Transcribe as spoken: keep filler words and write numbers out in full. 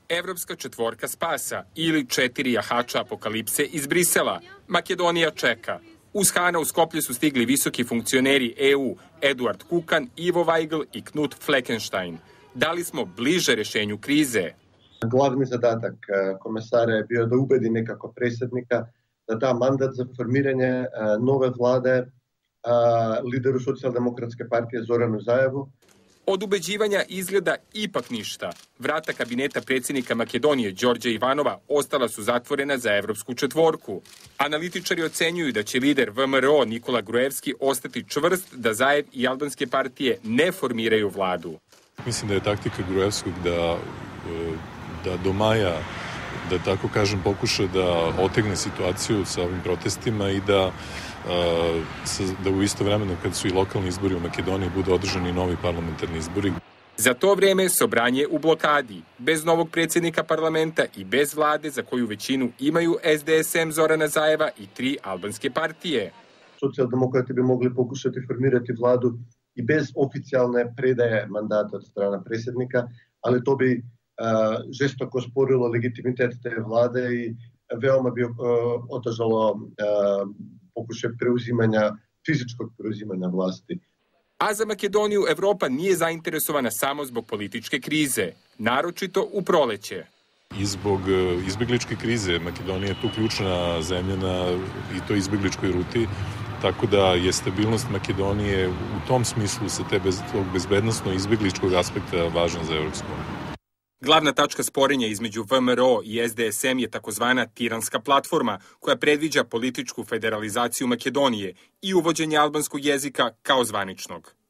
Evropska četvorka spasa ili četiri jahača apokalipse iz Brisela. Makedonija čeka. Uz Hana u Skoplje su stigli visoki funkcioneri E U Eduard Kukan, Ivo Weigl i Knut Fleckenstein. Da li smo bliže rešenju krize? Glavni zadatak komesara je bio da ubedi nekako predsjednika da da mandat za formiranje nove vlade lideru Socijaldemokratske partije Zoranu Zajevu. Od ubeđivanja izgleda ipak ništa. Vrata kabineta predsjednika Makedonije Đorđa Ivanova ostala su zatvorena za Evropsku četvorku. Analitičari ocenjuju da će lider V M R O Nikola Gruevski ostati čvrst da Zajev i albanske partije ne formiraju vladu. Mislim da je taktika Gruevskog da, da do maja, da tako kažem, pokuša da otegne situaciju sa ovim protestima i da da u isto vremenu kad su i lokalni izbori u Makedoniji budu održani novi parlamentarni izbori. Za to vrijeme Sobranje u blokadi, bez novog predsjednika parlamenta i bez vlade za koju većinu imaju S D S M Zorana Zajeva i tri albanske partije. Socijaldemokrati bi mogli pokušati formirati vladu i bez oficijalne predaje mandata od strane predsjednika, ali to bi uh, žestoko sporilo legitimitet te vlade i veoma bi uh, otežalo uh, pokušaj preuzimanja, fizičkog preuzimanja vlasti. A za Makedoniju Evropa nije zainteresovana samo zbog političke krize, naročito u proleće. I zbog izbjegličke krize Makedonija je tu ključna zemlja na i to izbjegličkoj ruti, tako da je stabilnost Makedonije u tom smislu sa te bez, tog bezbednostno izbjegličkog aspekta važna za Evropsku uniju. Glavna tačka sporenja između V M R O i S D S M je takozvana Tiranska platforma, koja predviđa političku federalizaciju Makedonije i uvođenje albanskog jezika kao zvaničnog.